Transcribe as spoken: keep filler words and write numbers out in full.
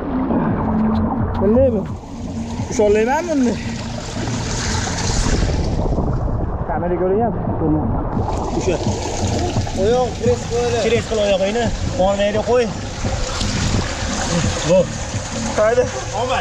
Bilmaymi? Ushollaymanmi uni? Kamera ko'ryapti. O'sha. Oyoq kres qo'ydi. Kres qil oyog'ingni. Qorningga qo'y. Vo. Qayda? Omad.